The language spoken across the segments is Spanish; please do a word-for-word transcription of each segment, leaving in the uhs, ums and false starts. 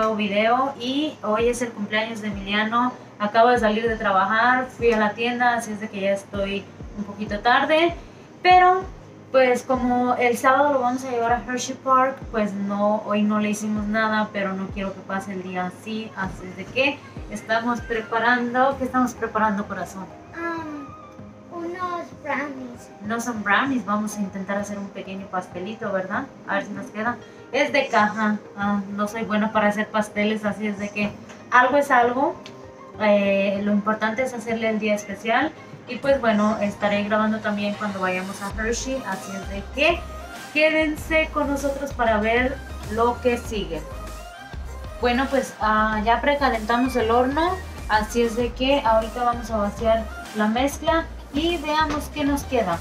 nuevo video y hoy es el cumpleaños de Emiliano. Acabo de salir de trabajar, fui a la tienda, así es de que ya estoy un poquito tarde, pero pues como el sábado lo vamos a llevar a Hershey Park, pues no, hoy no le hicimos nada, pero no quiero que pase el día así, así es de que estamos preparando. ¿Qué estamos preparando, corazón? Um, unos brownies. No son brownies, vamos a intentar hacer un pequeño pastelito, ¿verdad? A ver si nos queda. Es de caja, ah, no soy buena para hacer pasteles, así es de que algo es algo. Eh, lo importante es hacerle el día especial. Y pues bueno, estaré grabando también cuando vayamos a Hershey, así es de que quédense con nosotros para ver lo que sigue. Bueno, pues uh, ya precalentamos el horno, así es de que ahorita vamos a vaciar la mezcla y veamos qué nos queda.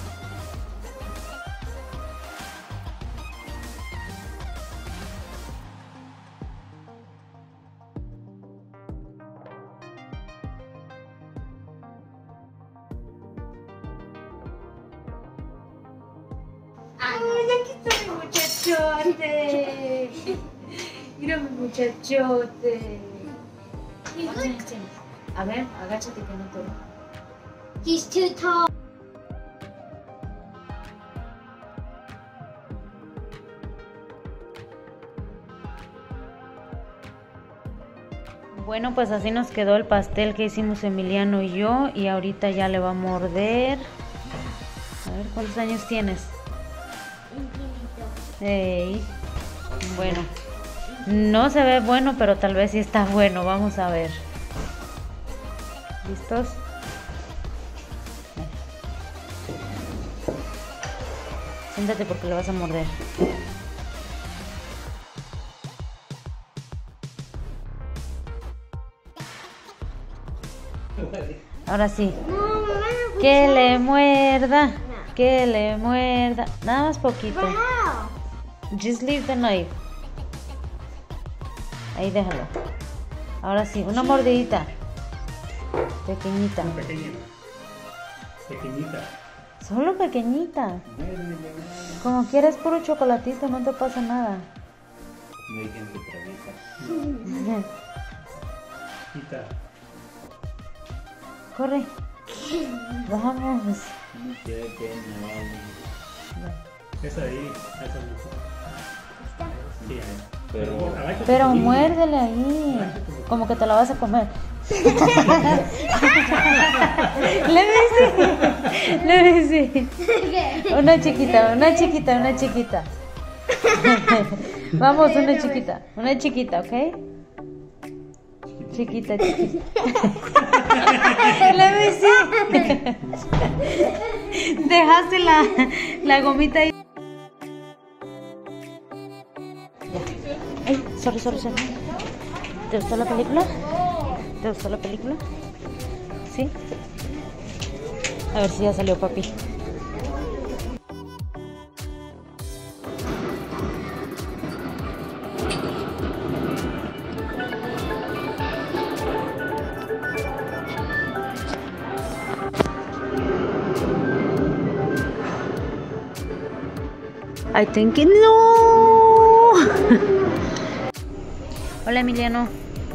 ¡Ay, aquí está mi muchachote! Mira mi muchachote. A ver, agáchate que no te... He's too tall. Bueno, pues así nos quedó el pastel que hicimos Emiliano y yo. Y ahorita ya le va a morder. A ver, ¿cuántos años tienes? Hey. Bueno, no se ve bueno, pero tal vez sí está bueno. Vamos a ver. ¿Listos? Siéntate porque le vas a morder. Ahora sí. Que le muerda. Que le muerda. Nada más poquito. Just leave the knife. Ahí déjalo. Ahora sí, una mordidita. Pequeñita. Pequeñita. Pequeñita. Solo pequeñita. Como quieras, puro chocolatito, no te pasa nada. No hay gente traviesa. Quita. Corre. Vamos. Qué pena, vale. Esa ahí, esa no. Sí, ahí. Pero, Pero muérdele ahí. Como que te la vas a comer. Let me see. Let me see. Una chiquita, una chiquita, una chiquita. Vamos, una chiquita. Una chiquita, ¿ok? Chiquita, chiquita. Let me see. Dejaste la, la gomita ahí. Ay, sorry, sorry, sorry. ¿Te gustó la película? ¿Te gustó la película? ¿Sí? A ver si ya salió papi. I think no. Hola Emiliano.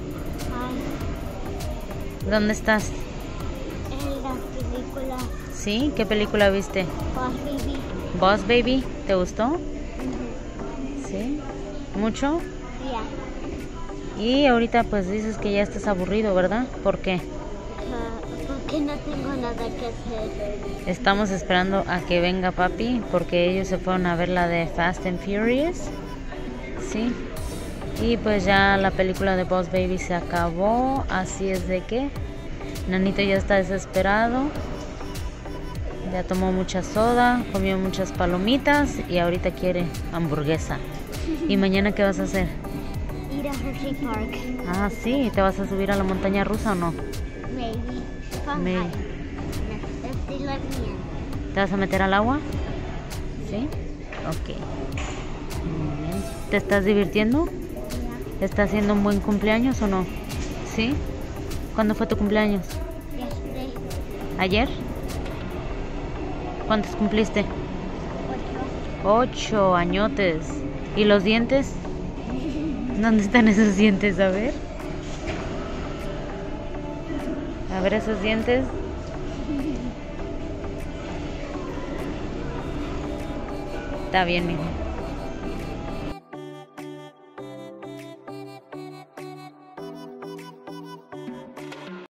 ¿Dónde estás? En la película ¿Sí? ¿Qué película viste? Boss Baby. Boss Baby. ¿Te gustó? Mm-hmm. ¿Sí? ¿Mucho? Yeah. Y ahorita pues dices que ya estás aburrido, ¿verdad? ¿Por qué? Uh, porque no tengo nada que hacer. Estamos esperando a que venga papi porque ellos se fueron a ver la de Fast and Furious. Sí. Y pues ya la película de Boss Baby se acabó, así es de que Nanito ya está desesperado. Ya tomó mucha soda, comió muchas palomitas y ahorita quiere hamburguesa. ¿Y mañana qué vas a hacer? Ir a Hershey Park. Ah, sí, ¿te vas a subir a la montaña rusa o no? Maybe. Con Maybe. Mike. No, estoy la mía. ¿Te vas a meter al agua? ¿Sí? Ok. Muy bien. ¿Te estás divirtiendo? ¿Está haciendo un buen cumpleaños o no? ¿Sí? ¿Cuándo fue tu cumpleaños? Yesterday. ¿Ayer? ¿Cuántos cumpliste? Ocho. Ocho añotes. ¿Y los dientes? ¿Dónde están esos dientes? A ver. A ver esos dientes. Está bien, mijo.